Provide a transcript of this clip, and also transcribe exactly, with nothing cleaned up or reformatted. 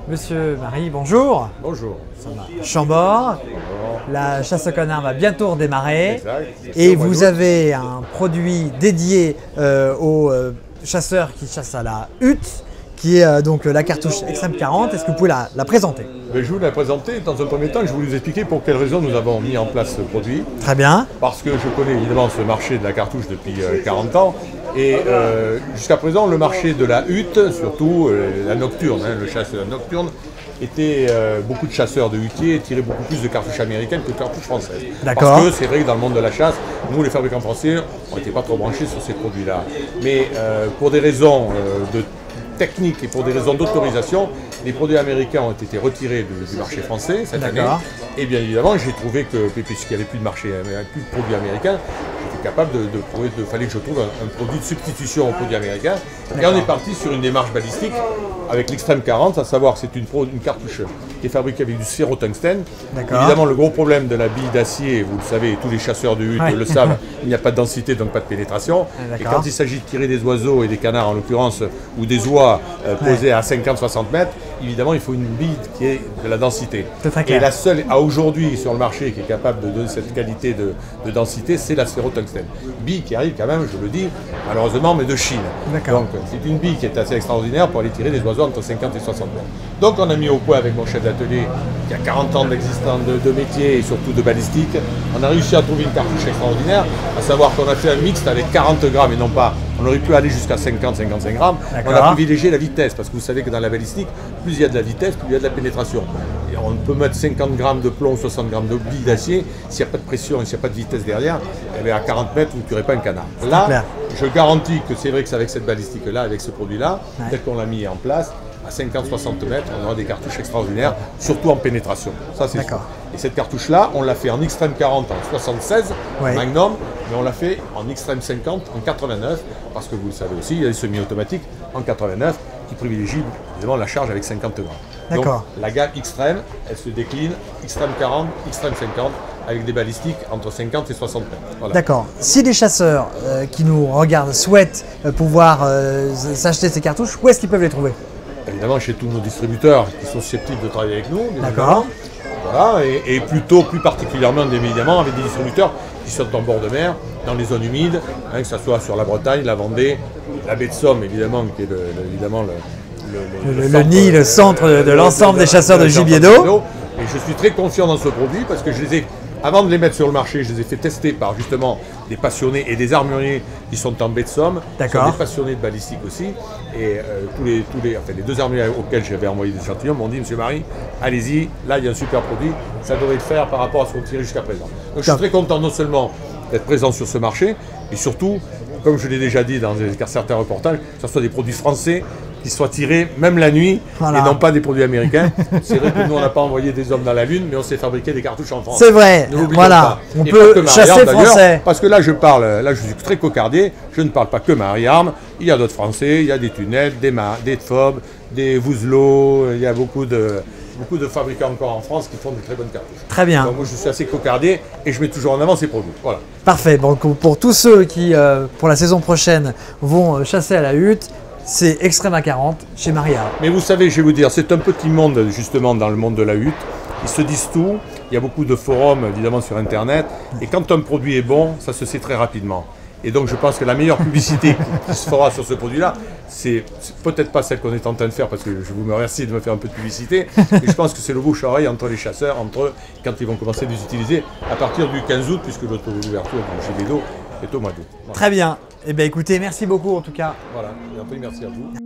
Monsieur Marie, bonjour. Bonjour. Chambord. La chasse au canard va bientôt redémarrer. Exact. Et vous avez un produit dédié euh, aux euh, chasseurs qui chassent à la hutte, qui est euh, donc la cartouche Extreme quarante. Est-ce que vous pouvez la, la présenter? Je vais vous la présenter. Dans un premier temps, je vais vous expliquer pour quelles raisons nous avons mis en place ce produit. Très bien. Parce que je connais évidemment ce marché de la cartouche depuis euh, quarante ans. Et euh, jusqu'à présent, le marché de la hutte, surtout euh, la nocturne, hein, le chasseur nocturne, était euh, beaucoup de chasseurs de huttiers tiraient beaucoup plus de cartouches américaines que de cartouches françaises. D'accord. Parce que c'est vrai que dans le monde de la chasse, nous les fabricants français, on n'était pas trop branchés sur ces produits-là. Mais euh, pour des raisons euh, de technique et pour des raisons d'autorisation, les produits américains ont été retirés du, du marché français cette année. Et bien évidemment, j'ai trouvé que, puisqu'il n'y avait plus de marché, plus de produits américains, j'étais capable de, de prouver qu'il fallait que je trouve un, un produit de substitution aux produits américains. Et on est parti sur une démarche balistique avec l'Extreme quarante, à savoir que c'est une, une cartouche qui est fabriquée avec du sphérotungstène. Évidemment, le gros problème de la bille d'acier, vous le savez, tous les chasseurs de hutte ouais. le savent, il n'y a pas de densité, donc pas de pénétration. Et quand il s'agit de tirer des oiseaux et des canards en l'occurrence, ou des oies euh, posées ouais. à cinquante à soixante mètres, évidemment, il faut une bille qui ait de la densité. Et la seule, à aujourd'hui, sur le marché, qui est capable de donner cette qualité de, de densité, c'est la sphérotungstène. Bille qui arrive quand même, je le dis, malheureusement, mais de Chine. Donc, c'est une bille qui est assez extraordinaire pour aller tirer des oiseaux entre cinquante et soixante mètres. Donc, on a mis au point avec mon chef d'atelier, qui a quarante ans d'existence de, de métier et surtout de balistique, on a réussi à trouver une cartouche extraordinaire, à savoir qu'on a fait un mixte avec quarante grammes et non pas, on aurait pu aller jusqu'à cinquante à cinquantacinq grammes. On a privilégié la vitesse, parce que vous savez que dans la balistique, plus il y a de la vitesse, plus il y a de la pénétration. Et on peut mettre cinquante grammes de plomb, soixante grammes de bille d'acier, s'il n'y a pas de pression et s'il n'y a pas de vitesse derrière, eh bien à quarante mètres, vous ne tuerez pas un canard. Là, je garantis que c'est vrai que c'est avec cette balistique-là, avec ce produit-là, ouais. tel qu'on l'a mis en place, à cinquante à soixante mètres, on aura des cartouches extraordinaires, surtout en pénétration. Ça, c'est sûr. Et cette cartouche-là, on l'a fait en Extreme quarante en soixante-seize, ouais. Magnum, mais on l'a fait en Extreme cinquante en quatre-vingt-neuf, parce que vous le savez aussi, il y a des semi-automatiques en quatre-vingt-neuf qui privilégient évidemment la charge avec cinquante grammes. Donc la gamme Extreme, elle se décline Extreme quarante, Extreme cinquante, avec des balistiques entre cinquante et soixante mètres. Voilà. D'accord. Si les chasseurs euh, qui nous regardent souhaitent euh, pouvoir euh, s'acheter ces cartouches, où est-ce qu'ils peuvent les trouver? Évidemment chez tous nos distributeurs qui sont susceptibles de travailler avec nous. D'accord. Voilà, et, et plutôt, plus particulièrement, évidemment, avec des distributeurs qui sont en bord de mer, dans les zones humides, hein, que ce soit sur la Bretagne, la Vendée, la baie de Somme, évidemment, qui est le, le, évidemment le, le, le, le, le, le nid, le centre de, de l'ensemble des chasseurs de gibier d'eau. Et je suis très confiant dans ce produit parce que je les ai, avant de les mettre sur le marché, je les ai fait tester par justement des passionnés et des armuriers qui sont en baie de Somme, qui sont des passionnés de balistique aussi. Et euh, tous les, tous les, enfin, les deux armuriers auxquels j'avais envoyé des échantillons m'ont dit, Monsieur Marie, allez-y, là il y a un super produit, ça devrait le faire par rapport à ce qu'on tirait jusqu'à présent. Donc je suis très content non seulement d'être présent sur ce marché, mais surtout, comme je l'ai déjà dit dans certains reportages, que ce soit des produits français qui soient tirés même la nuit voilà. et non pas des produits américains. C'est vrai que nous on n'a pas envoyé des hommes dans la lune, mais on s'est fabriqué des cartouches en France. C'est vrai, voilà, on et peut chasser français. Parce que là je parle, là je suis très cocardier, je ne parle pas que Marie Arme, il y a d'autres Français, il y a des tunnels, des, des Tfob, des Vouzelot, il y a beaucoup de... beaucoup de fabricants encore en France qui font de très bonnes cartouches. Très bien. Donc moi je suis assez cocardier et je mets toujours en avant ces produits. Voilà. Parfait. Donc pour tous ceux qui, euh, pour la saison prochaine, vont chasser à la hutte, c'est Extreme quarante chez Marie Arme. Mais vous savez, je vais vous dire, c'est un petit monde justement dans le monde de la hutte. Ils se disent tout. Il y a beaucoup de forums évidemment sur Internet. Et quand un produit est bon, ça se sait très rapidement. Et donc je pense que la meilleure publicité qui se fera sur ce produit-là, c'est peut-être pas celle qu'on est en train de faire, parce que je vous remercie de me faire un peu de publicité, mais je pense que c'est le bouche-oreille entre les chasseurs, entre eux, quand ils vont commencer à les utiliser à partir du quinze août, puisque l'ouverture du gibier d'eau est au mois d'août. Voilà. Très bien. Eh bien écoutez, merci beaucoup en tout cas. Voilà, et après merci à vous.